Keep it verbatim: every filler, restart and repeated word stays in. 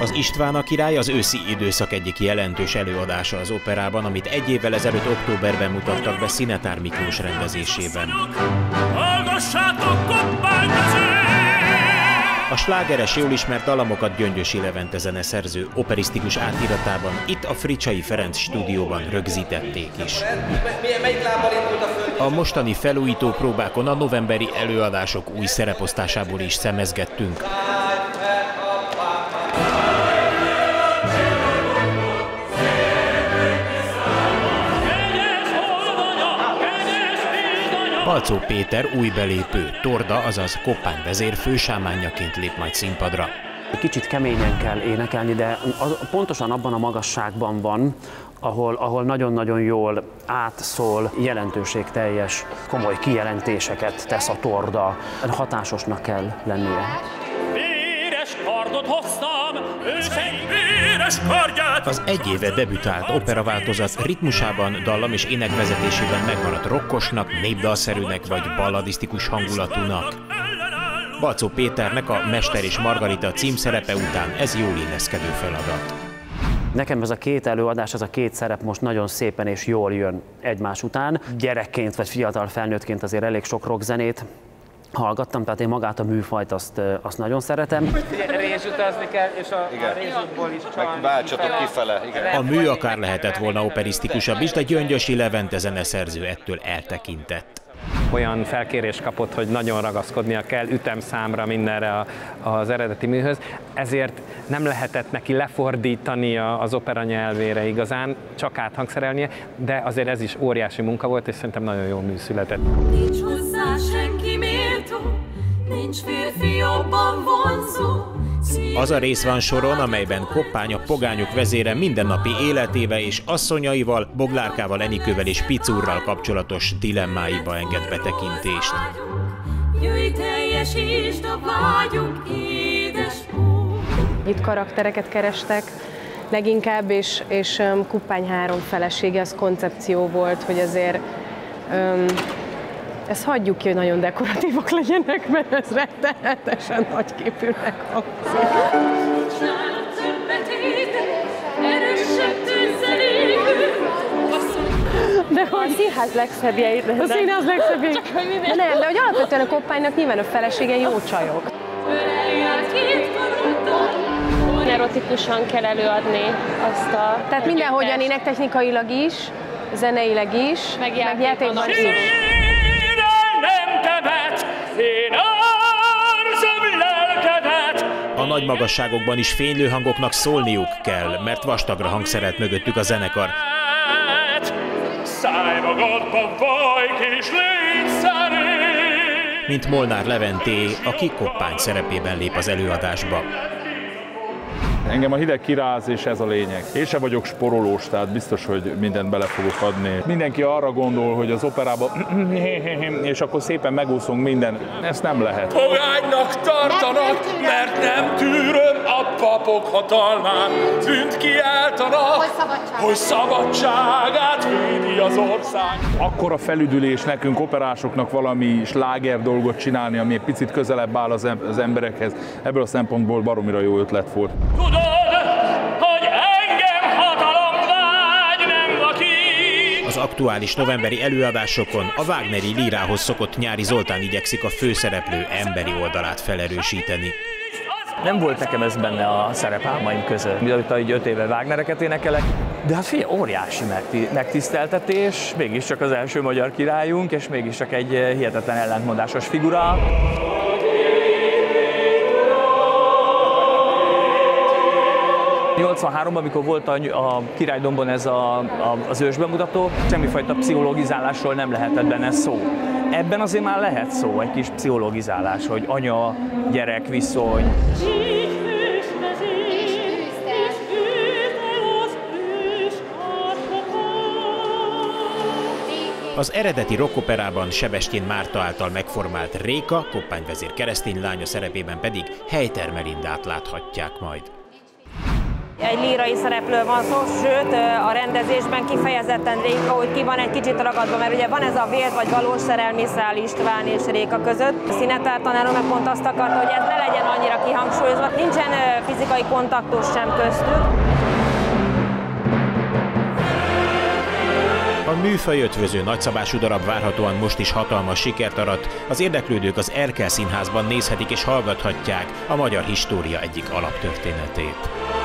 Az István a király az őszi időszak egyik jelentős előadása az operában, amit egy évvel ezelőtt októberben mutattak be Szinetár Miklós rendezésében. A slágeres, jól ismert dalamokat Gyöngyösi Levente zeneszerző operisztikus átiratában itt a Fricsai Ferenc stúdióban rögzítették is. A mostani felújító próbákon a novemberi előadások új szereposztásából is szemezgettünk. Balczó Péter új belépő, Torda, azaz Koppány vezér fősámánjaként lép majd színpadra. Kicsit keményen kell énekelni, de az, pontosan abban a magasságban van, ahol, ahol nagyon-nagyon jól átszól, jelentőségteljes, komoly kijelentéseket tesz a Torda. Hatásosnak kell lennie. Véres kardot hoztam, őseim véres kardját! Az egy éve debütált operaváltozat ritmusában, dallam és énekvezetésében megmaradt rokkosnak, népdalszerűnek vagy balladisztikus hangulatúnak. Balczó Péternek a Mester és Margarita címszerepe után ez jól illeszkedő feladat. Nekem ez a két előadás, ez a két szerep most nagyon szépen és jól jön egymás után. Gyerekként vagy fiatal felnőttként azért elég sok rockzenét hallgattam, tehát én magát a műfajt azt, azt nagyon szeretem. Rézsutazni kell, és a, a rézsutból is csalni. Váltsatok kifele, igen. A mű akár lehetett volna operisztikusabb is, de Gyöngyösi Levente zeneszerző ettől eltekintett. Olyan felkérés kapott, hogy nagyon ragaszkodnia kell ütemszámra mindenre az eredeti műhöz, ezért nem lehetett neki lefordítani az opera nyelvére igazán, csak áthangszerelnie, de azért ez is óriási munka volt, és szerintem nagyon jó mű született. Nincs hozzá senki méltó, nincs férfi jobban vonzó. Az a rész van soron, amelyben Koppány a pogányok vezére mindennapi életével és asszonyaival, Boglárkával, Enikővel és Picurral kapcsolatos dilemmáiba enged betekintést. Jöjj, teljesítsd a vágyunk, édes úr. Itt karaktereket kerestek leginkább, és, és um, Koppány három felesége, az koncepció volt, hogy azért um, ezt hagyjuk ki, hogy nagyon dekoratívak legyenek, mert ez rettenetesen nagyképűnek hangzik. De a színház legszebbjei. A színház legszebbjei. De nem, de hogy alapvetően a Koppánynak nyilván a felesége jó csajok. Erotikusan kell előadni azt a... Tehát mindenhogyan énektechnikailag is, zeneileg is, meg játékban is. A nagy magasságokban is fénylő hangoknak szólniuk kell, mert vastagra hangszerelt mögöttük a zenekar. Mint Molnár Leventé, aki Koppány szerepében lép az előadásba. Engem a hideg kiráz, és ez a lényeg. Én sem vagyok sporolós, tehát biztos, hogy mindent bele fogok adni. Mindenki arra gondol, hogy az operában és akkor szépen megúszunk minden. Ezt nem lehet. Pogánynak tartanak, mert nem tűröm a papok hatalmát. Bűnt kiáltanak, hogy, szabadság. hogy szabadságát védi az ország. Akkora felüdülés nekünk, operásoknak valami sláger dolgot csinálni, ami egy picit közelebb áll az emberekhez. Ebből a szempontból baromira jó ötlet volt. Tudod, hogy engem hatalomvágy nem vakít. Az aktuális novemberi előadásokon a Wagneri lírához szokott Nyári Zoltán igyekszik a főszereplő emberi oldalát felerősíteni. Nem volt nekem ez benne a szerepálmaim között. Mióta így öt éve Wagnereket énekelek, de hát figyelj, óriási megtiszteltetés, mégiscsak az első magyar királyunk, és mégiscsak egy hihetetlen ellentmondásos figura. nyolcvanháromban, amikor volt a, a Királydombon ez a, a, az ősbemutató, semmifajta pszichologizálásról nem lehetett benne szó. Ebben azért már lehet szó, egy kis pszichologizálás, hogy anya-gyerek viszony. Az eredeti rockoperában Sebestyén Márta által megformált Réka, Koppány vezér keresztény lánya szerepében pedig Helyter Melindát láthatják majd. Egy lírai szereplő van szó, sőt a rendezésben kifejezetten Réka, hogy ki van egy kicsit ragadva, mert ugye van ez a vér vagy valós szerelmi szál István és Réka között. A színetár tanáró meg pont azt akarta, hogy ez ne legyen annyira kihangsúlyozva, nincsen fizikai kontaktus sem köztük. A műfaj ötvöző nagyszabású darab várhatóan most is hatalmas sikert arat, az érdeklődők az Erkel Színházban nézhetik és hallgathatják a magyar história egyik alaptörténetét.